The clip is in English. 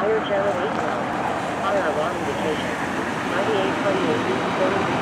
Fire channel 8 now. Fire alarm indication. 9828 reporting